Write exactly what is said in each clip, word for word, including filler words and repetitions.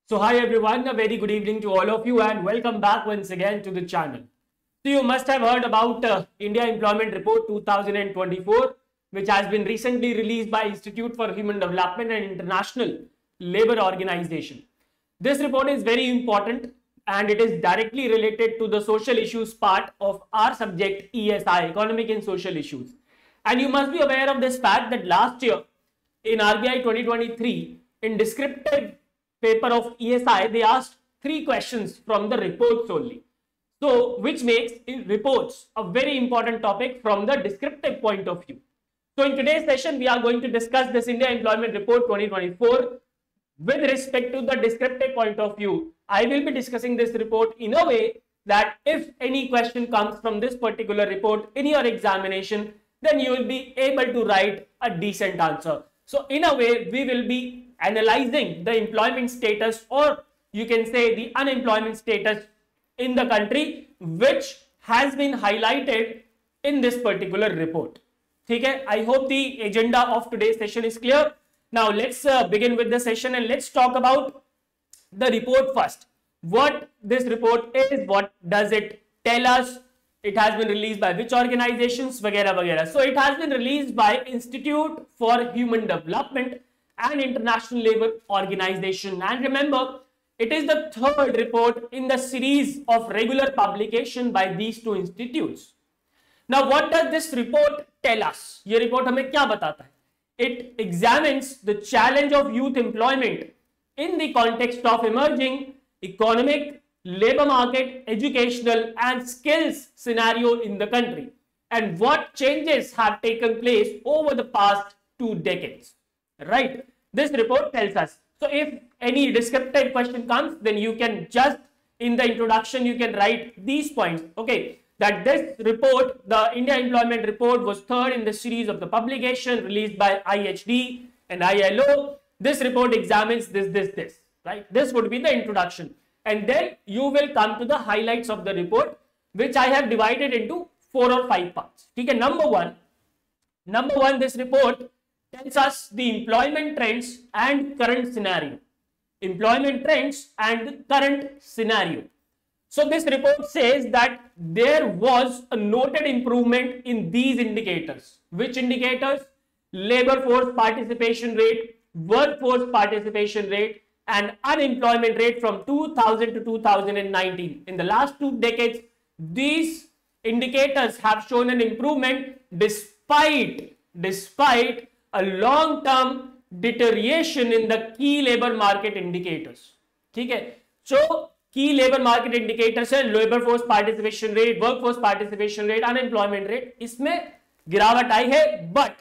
So hi everyone, a very good evening to all of you and welcome back once again to the channel. So you must have heard about uh, India Employment Report two thousand twenty-four, which has been recently released by Institute for Human Development and International Labour Organization. This report is very important and it is directly related to the social issues part of our subject E S I, Economic and Social Issues. And you must be aware of this fact that last year in R B I twenty twenty-three, in descriptive paper of E S I, they asked three questions from the reports only. So, which makes reports a very important topic from the descriptive point of view. So, in today's session, we are going to discuss this India Employment Report twenty twenty-four. With respect to the descriptive point of view, I will be discussing this report in a way that if any question comes from this particular report in your examination, then you will be able to write a decent answer. So, in a way, we will be analyzing the employment status, or you can say the unemployment status in the country, which has been highlighted in this particular report. Okay, I hope the agenda of today's session is clear. Now let's uh, begin with the session and let's talk about the report first. What this report is, what does it tell us, it has been released by which organizations, vagera vagera. So it has been released by Institute for Human Development and International Labour Organization. And remember, it is the third report in the series of regular publication by these two institutes. Now, what does this report tell us? This report हमें क्या बताता है? It examines the challenge of youth employment in the context of emerging economic, labour market, educational and skills scenario in the country, and what changes have taken place over the past two decades. Right? This report tells us. So if any descriptive question comes, then you can just in the introduction you can write these points. Okay, that this report, the India Employment Report, was third in the series of the publication released by I H D and I L O. This report examines this, this, this. Right? This would be the introduction, and then you will come to the highlights of the report, which I have divided into four or five parts. Okay, number one. Number one, this report tells us the employment trends and current scenario. Employment trends and current scenario. So this report says that there was a noted improvement in these indicators. Which indicators? Labor force participation rate, workforce participation rate, and unemployment rate from two thousand to two thousand nineteen. In the last two decades, these indicators have shown an improvement despite, despite a long-term deterioration in the key labor market indicators. Okay, so key labor market indicators है labor force participation rate, workforce participation rate, unemployment rate. इसमें गिरावट आई है, but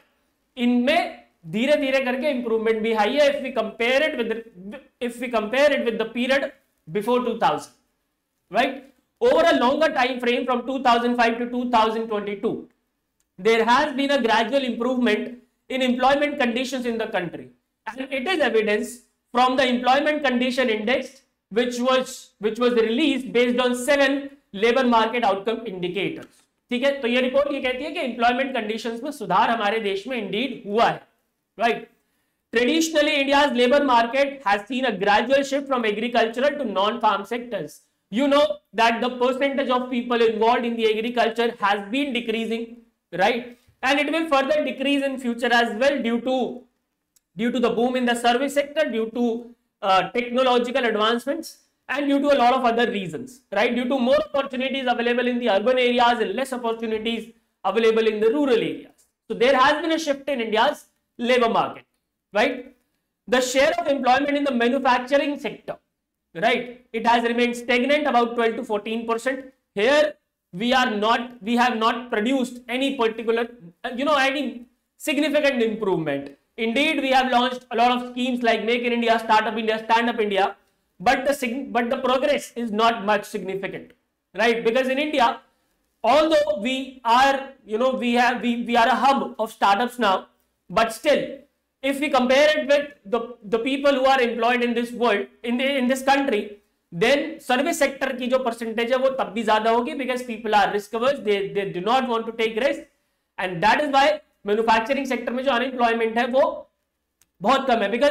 इनमें धीरे धीरे करके improvement भी आई है. If we compare it with the, if we compare it with the period before two thousand, right? Over a longer time frame from two thousand five to two thousand twenty-two, there has been a gradual improvement in employment conditions in the country, and it is evidence from the employment condition index, which was which was released based on seven labor market outcome indicators. ठीक है, तो ये report ये कहती है कि employment conditions में सुधार हमारे देश में indeed हुआ है. Right? Traditionally, India's labor market has seen a gradual shift from agricultural to non-farm sectors. You know that the percentage of people involved in the agriculture has been decreasing, right? And it will further decrease in future as well due to due to the boom in the service sector, due to uh, technological advancements, and due to a lot of other reasons, right? Due to more opportunities available in the urban areas and less opportunities available in the rural areas. So there has been a shift in India's labor market, right? The share of employment in the manufacturing sector, right? It has remained stagnant about twelve to fourteen percent. Here we are not, we have not produced any particular, you know, any significant improvement. Indeed, we have launched a lot of schemes like Make in India, Startup India, Stand Up India, but the but the progress is not much significant, right? Because in India, although we are, you know, we have we, we are a hub of startups now, but still, if we compare it with the, the people who are employed in this world, in the in this country, then service sector की जो percentage है वो तब भी ज़्यादा होगी, because people are risk averse, they they do not want to take risk, and that is why manufacturing sector में जो unemployment है वो बहुत कम है, because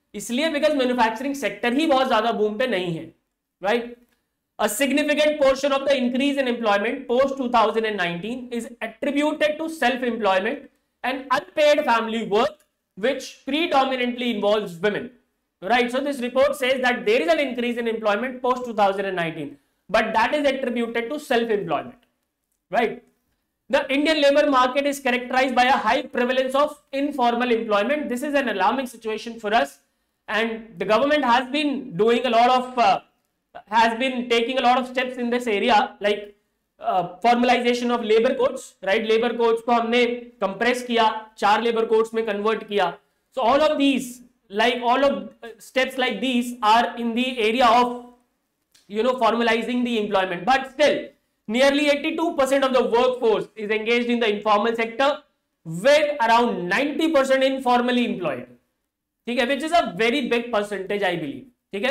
इसलिए बिकॉज मैन्युफैक्चरिंग सेक्टर ही बहुत ज्यादा बूम पे नहीं है, right. A significant portion of the increase in employment post two thousand nineteen is attributed to self-employment and unpaid family work, which predominantly involves women. Right. So this report says that there is an increase in employment post two thousand nineteen, but that is attributed to self-employment. Right. The Indian labor market is characterized by a high prevalence of informal employment. This is an alarming situation for us, and the government has been doing a lot of uh, has been taking a lot of steps in this area, like uh, formalization of labor codes, right. Labor codes को हमने compress किया, चार labor codes में convert किया. So all of these, like all of uh, steps like these are in the area of, you know, formalizing the employment. But still, nearly eighty-two percent of the workforce is engaged in the informal sector, with around ninety percent informally employed. ठीक है, which is a very big percentage, I believe. ठीक है.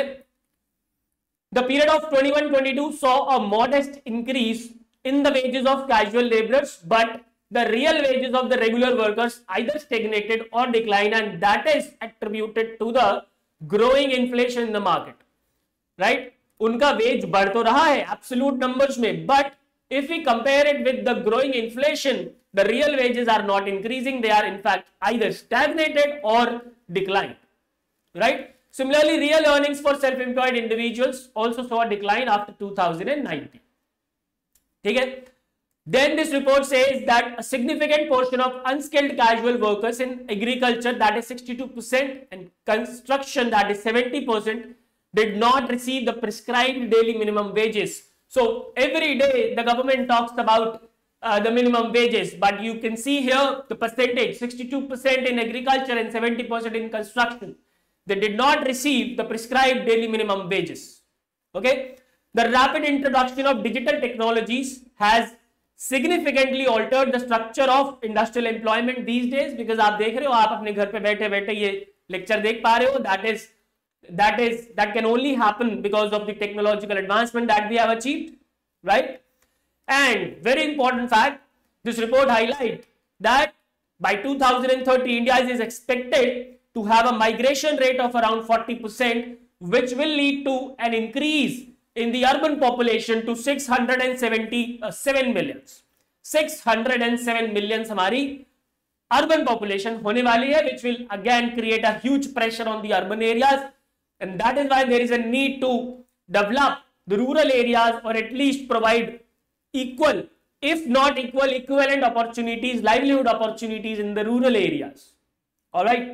The period of twenty-one twenty-two saw a modest increase in the wages of casual laborers, but the real wages of the regular workers either stagnated or declined, and that is attributed to the growing inflation in the market. Right? उनका wage बढ़ तो रहा है absolute numbers में, but if we compare it with the growing inflation, the real wages are not increasing. They are in fact either stagnated or declined. Right? Similarly, real earnings for self-employed individuals also saw a decline after two thousand nineteen. ठीक है? Then this report says that a significant portion of unskilled casual workers in agriculture, that is sixty-two percent, and construction, that is seventy percent, did not receive the prescribed daily minimum wages. So every day the government talks about uh, the minimum wages, but you can see here the percentage: sixty-two percent in agriculture and seventy percent in construction. They did not receive the prescribed daily minimum wages. Okay. The rapid introduction of digital technologies has significantly altered the structure of industrial employment these days, because आप देख रहे हो, आप अपने घर पे बैठे बैठे ये लेक्चर देख पा रहे हो. That is, that is, that can only happen because of the technological advancement that we have achieved, right? And very important fact, this report highlights that by two thousand thirty, India is expected to have a migration rate of around forty percent, which will lead to an increase in the urban population to six hundred seventy-seven millions. six hundred seven millions हमारी urban population होने वाली है, which will again create a huge pressure on the urban areas, and that is why there is a need to develop the rural areas, or at least provide equal, if not equal, equivalent opportunities, livelihood opportunities in the rural areas. All right.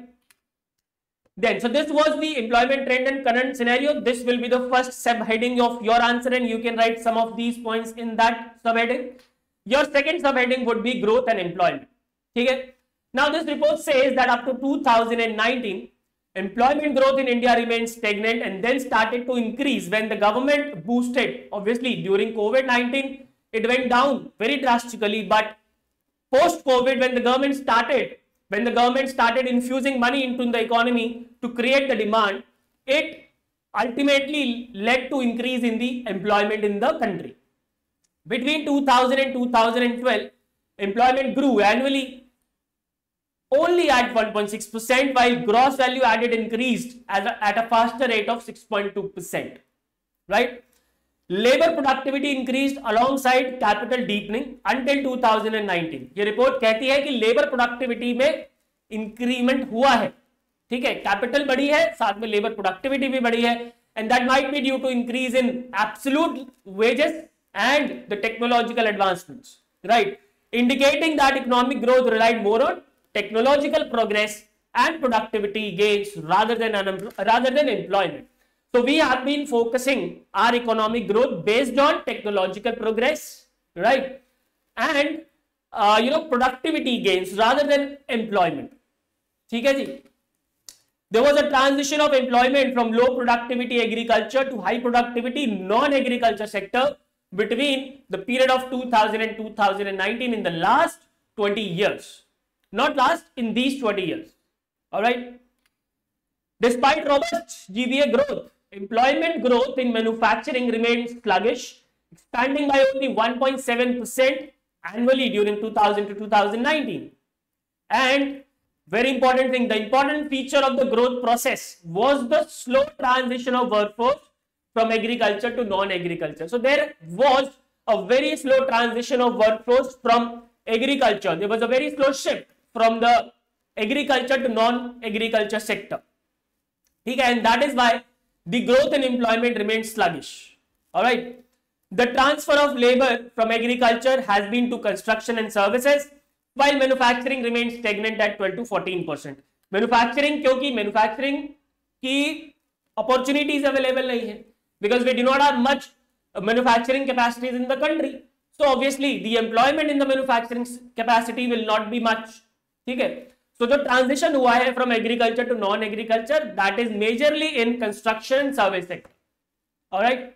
Then, so this was the employment trend and current scenario. This will be the first subheading of your answer, and you can write some of these points in that subheading. Your second subheading would be growth and employment. Okay. Now, this report says that up to two thousand nineteen, employment growth in India remained stagnant and then started to increase when the government boosted. Obviously, during COVID nineteen, it went down very drastically, but post-COVID, when the government started When the government started infusing money into the economy to create the demand, it ultimately led to increase in the employment in the country. Between two thousand and two thousand twelve, employment grew annually only at one point six percent, while gross value added increased at a, at a faster rate of six point two percent. Right? Labor productivity increased alongside capital deepening until two thousand nineteen. ये report कहती है कि labour productivity में increment हुआ है, ठीक है, capital बढ़ी है, साथ में लेबर प्रोडक्टिविटी भी बढ़ी है, and that might be due to increase in absolute wages and the technological advancements, right? Indicating that economic growth relied more on technological progress and productivity gains rather than rather than employment. So we have been focusing our economic growth based on technological progress, right? And uh, you know, productivity gains rather than employment. ठीक है जी? There was a transition of employment from low productivity agriculture to high productivity non-agriculture sector between the period of two thousand and two thousand nineteen, in the last twenty years. Not last, in these twenty years. All right. Despite robust G V A growth, employment growth in manufacturing remains sluggish, expanding by only one point seven percent annually during two thousand to two thousand nineteen. And very important thing, the important feature of the growth process was the slow transition of workforce from agriculture to non-agriculture. So there was a very slow transition of workforce from agriculture. There was a very slow shift from the agriculture to non-agriculture sector. Okay, and that is why the growth in employment remains sluggish. All right. The transfer of labor from agriculture has been to construction and services, while manufacturing remains stagnant at twelve to fourteen percent. Manufacturing, क्योंकि manufacturing की opportunities available नहीं है, because we do not have much manufacturing capacities in the country. So obviously the employment in the manufacturing capacity will not be much. ठीक है. So जो transition हुआ है from agriculture to non-agriculture, that is majorly in construction and service sector. All right.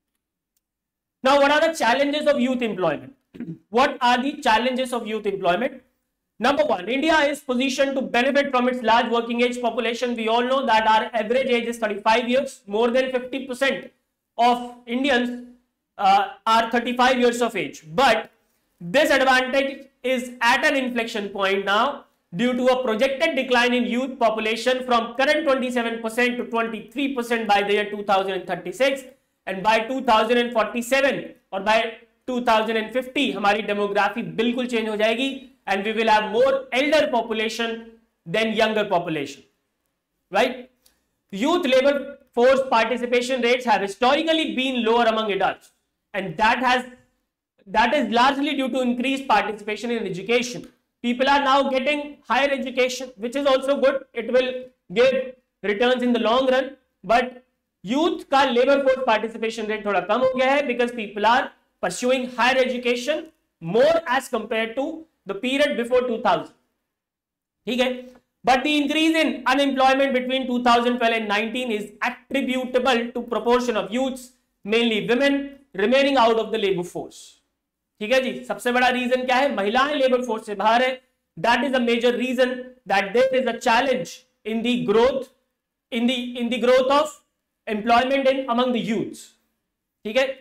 Now, what are the challenges of youth employment? What are the challenges of youth employment? Number one, India is positioned to benefit from its large working age population. We all know that our average age is thirty-five years. More than fifty percent of Indians uh, are thirty-five years of age. But this advantage is at an inflection point now due to a projected decline in youth population from current twenty-seven percent to twenty-three percent by the year two thousand thirty-six. And by two thousand forty-seven or by two thousand fifty हमारी demography बिल्कुल change हो जाएगी and we will have more elder population than younger population, right? Youth labor force participation rates have historically been lower among adults, and that has that is largely due to increased participation in education. People are now getting higher education, which is also good. It will give returns in the long run, but youth का labor force participation rate थोड़ा कम हो गया है because people are pursuing higher education more as compared to the period before two thousand. ठीक है, but the increase in unemployment between two thousand twelve and nineteen is attributable to proportion of youths, mainly women, remaining out of the labor force. ठीक है जी, सबसे बड़ा reason क्या है? महिलाएं labour force से बाहर है. That is a major reason that there is a challenge in the growth in the in the growth of employment in among the youths. ठीक है,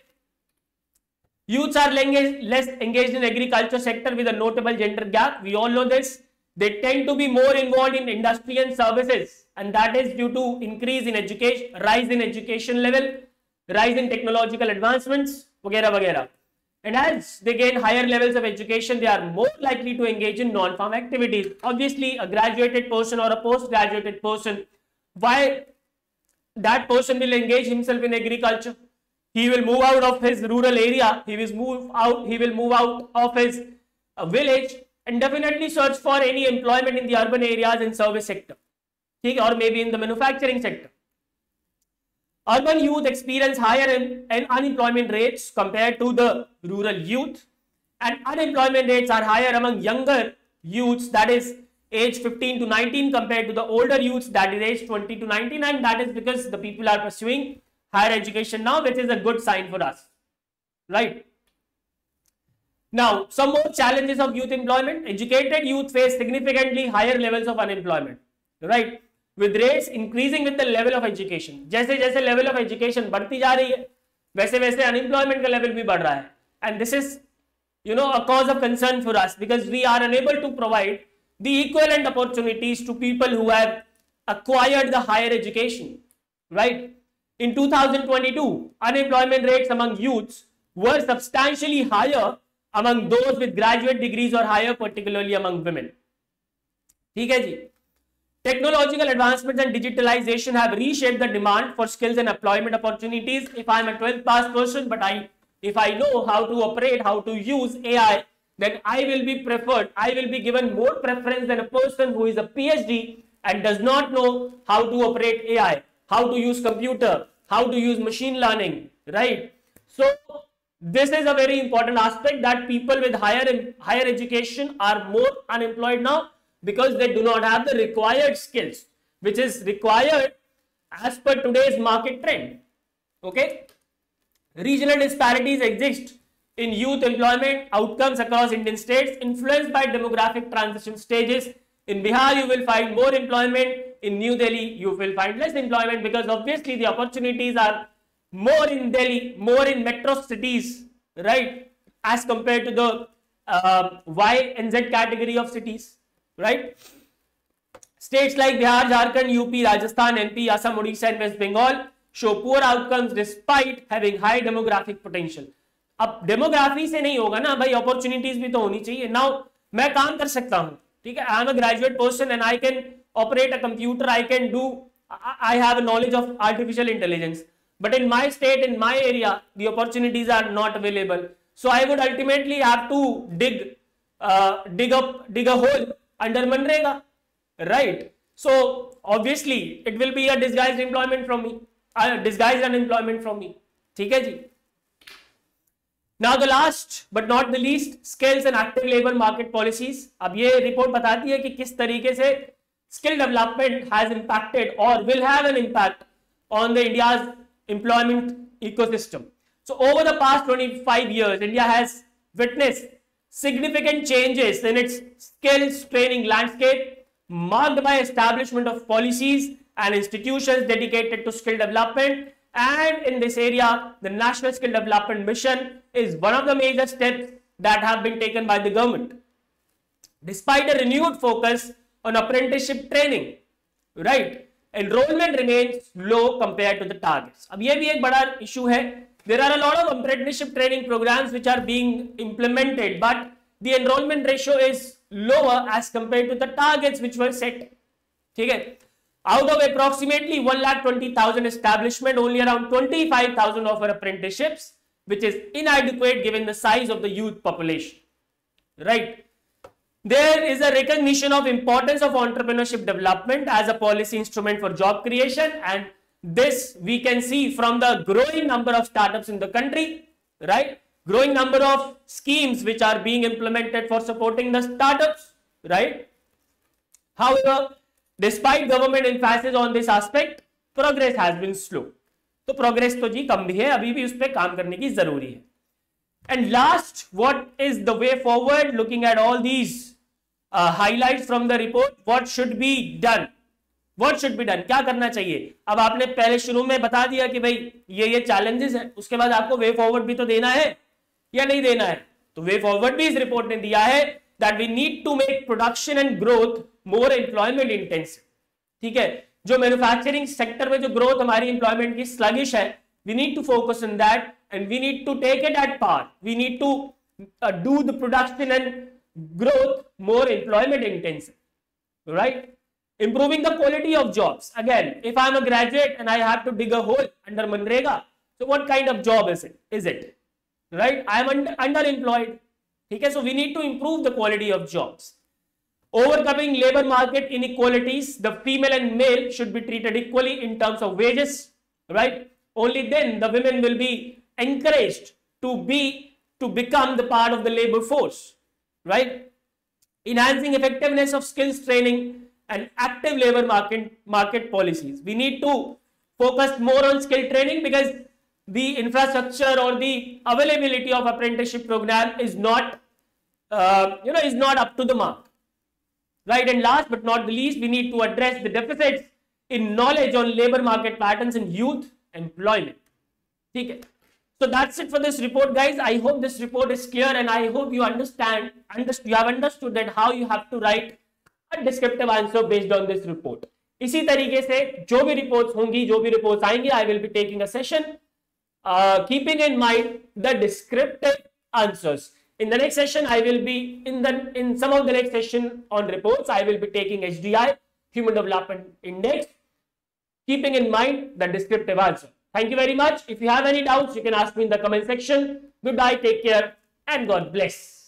youths are less engaged in agriculture sector with a notable gender gap. We all know this. They tend to be more involved in industry and services, and that is due to increase in education, rise in education level, rise in technological advancements, वगैरह वगैरह. And as they gain higher levels of education, they are more likely to engage in non-farm activities. Obviously, a graduated person or a post-graduated person, why that person will engage himself in agriculture? He will move out of his rural area. He will move out. He will move out of his uh, village and definitely search for any employment in the urban areas in service sector, or maybe in the manufacturing sector. Urban youth experience higher in, in unemployment rates compared to the rural youth, and unemployment rates are higher among younger youths, that is age fifteen to nineteen, compared to the older youths, that is age twenty to nineteen, and that is because the people are pursuing higher education now, which is a good sign for us, right? Now, some more challenges of youth employment. Educated youth face significantly higher levels of unemployment, right? With rates increasing with the level of education. जैसे जैसे level of education बढ़ती जा रही है, वैसे वैसे unemployment का level भी बढ़ रहा है. And this is, you know, a cause of concern for us because we are unable to provide the equivalent opportunities to people who have acquired the higher education, right? In two thousand twenty-two, unemployment rates among youths were substantially higher among those with graduate degrees or higher, particularly among women. ठीक है जी. Technological advancements and digitalization have reshaped the demand for skills and employment opportunities. If I am a twelfth pass person, but I, if I know how to operate, how to use A I, then I will be preferred. I will be given more preference than a person who is a PhD and does not know how to operate A I, how to use computer, how to use machine learning, right? So this is a very important aspect, that people with higher higher education are more unemployed now, because they do not have the required skills, which is required as per today's market trend. Okay. Regional disparities exist in youth employment outcomes across Indian states, influenced by demographic transition stages. In Bihar, you will find more employment. In New Delhi, you will find less employment, because obviously the opportunities are more in Delhi, more in metro cities, right, as compared to the uh, Y and Z category of cities. Right. States like Bihar, Jharkhand, U P, Rajasthan, N P, Assam, Odisha and West Bengal show poor outcomes despite having high demographic potential. अब demography से नहीं होगा ना भाई, opportunities भी तो होनी चाहिए. नाउ मैं काम कर सकता हूं, ठीक है, I am a graduate person and I can operate a computer, I can do, I have a knowledge of artificial intelligence, but in my state, in my area, the opportunities are not available. So I would ultimately have to dig, uh, dig up, dig a hole under Manrega, right? So obviously it will be a disguised employment from me, uh, disguised unemployment from me. ठीक है जी. Now the last but not the least, skills and active labor market policies. अब ये report बताती है कि किस तरीके से skill development has impacted or will have an impact on the India's employment ecosystem. So over the past twenty-five years, India has witnessed significant changes in its skills training landscape, marked by establishment of policies and institutions dedicated to skill development. And in this area, the National Skill Development Mission is one of the major steps that have been taken by the government. Despite a renewed focus on apprenticeship training, right? Enrollment remains low compared to the targets. अब ये भी एक बड़ा issue है. There are a lot of apprenticeship training programs which are being implemented, but the enrollment ratio is lower as compared to the targets which were set. ठीक है? Out of approximately one lakh twenty thousand establishment, only around twenty-five thousand offer apprenticeships, which is inadequate given the size of the youth population. Right? There is a recognition of importance of entrepreneurship development as a policy instrument for job creation, and this we can see from the growing number of startups in the country, right? Growing number of schemes which are being implemented for supporting the startups, right? However, despite government emphasis on this aspect, progress has been slow. तो progress तो जी कम भी है, अभी भी उस पर काम करने की जरूरी है. And last, what is the way forward? Looking at all these uh, highlights from the report, what should be done? What should be done? क्या करना चाहिए? अब आपने पहले शुरू में बता दिया कि भाई ये ये challenges है, उसके बाद आपको way forward भी तो देना है या नहीं देना है. तो way forward भी इस रिपोर्ट ने दिया है that we need to make production and growth more employment intensive. ठीक है, जो मैन्युफैक्चरिंग सेक्टर में जो ग्रोथ हमारी एम्प्लॉयमेंट की स्लगिश है, we need to focus on that. And we need to take it at par. We need to uh, do the production and growth more employment intensive, right? Improving the quality of jobs. Again, if I'm a graduate and I have to dig a hole under Manrega, so what kind of job is it? Is it, right? I'm under, underemployed. Okay, so we need to improve the quality of jobs. Overcoming labor market inequalities. The female and male should be treated equally in terms of wages, right? Only then the women will be encouraged to be to become the part of the labor force, right? Enhancing effectiveness of skills training and active labor market market policies. We need to focus more on skill training because the infrastructure or the availability of apprenticeship program is not uh, you know is not up to the mark, right? And last but not the least, we need to address the deficits in knowledge on labor market patterns in youth employment. Okay. So that's it for this report, guys. I hope this report is clear and I hope you understand, underst you have understood that how you have to write a descriptive answer based on this report. इसी तरीके से जो भी reports होंगी, जो भी reports आएंगी, I will be taking a session, uh, keeping in mind the descriptive answers. In the next session, I will be in the in some of the next session on reports, I will be taking H D I, Human Development Index, keeping in mind the descriptive answer. Thank you very much. If you have any doubts, you can ask me in the comment section. Goodbye, take care, and God bless.